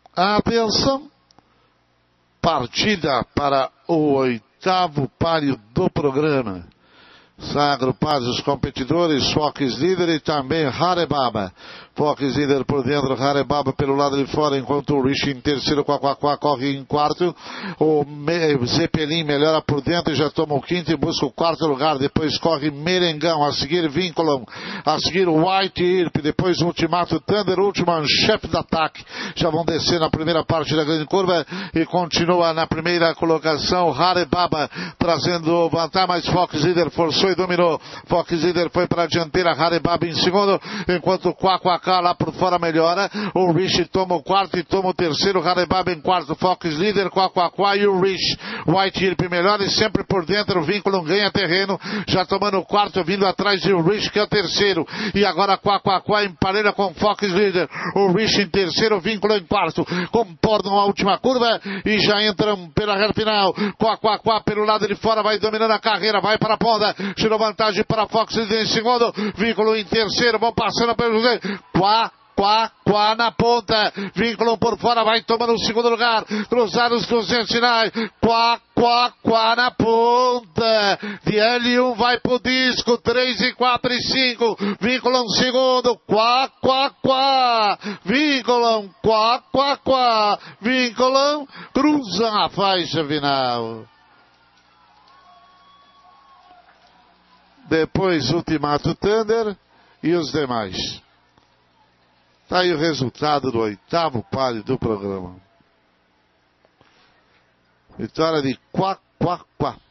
Atenção, partida para o 8º páreo do programa. São agrupados os competidores, Fox líder e também Harebaba. Fox líder por dentro, Harebaba pelo lado de fora, enquanto o Rich em terceiro, Quaquaquá corre em quarto. O Zeppelin melhora por dentro e já toma o quinto e busca o quarto lugar. Depois corre Merengão, a seguir Vinculum, a seguir White Irp, depois Ultimato Thunder, Ultiman, chefe de ataque. Já vão descer na primeira parte da grande curva e continua na primeira colocação Harebaba, trazendo vantagem, mas Fox líder forçou e dominou. Fox líder foi para a dianteira, Harebaba em segundo, enquanto o Quaquaquá lá por fora melhora. O Rich toma o quarto e toma o terceiro, Harebaba em quarto, Fox líder, Quaquaquá e o Rich. White Irp melhora e sempre por dentro, o Vinculum ganha terreno, já tomando o quarto, vindo atrás de o Rich, que é o terceiro. E agora Quaquaquá emparelha com Fox líder, o Rich em terceiro, o Vinculum em quarto. Comportam a última curva e já entram pela reta final. Quaquaquá pelo lado de fora vai dominando a carreira, vai para a ponta, tirou vantagem para Fox líder em segundo, Vinculum em terceiro, vão passando pelo Quá na ponta, Vinculum por fora, vai tomando o segundo lugar, cruzar os 200 finais, Quá na ponta, de L1 vai pro disco, 3 e 4 e 5, Vinculum segundo, Quá, Vinculum, Quá, Vinculum, cruza a faixa final. Depois Ultimato Thunder e os demais. Está aí o resultado do 8º páreo do programa. Vitória de Quaquaquá.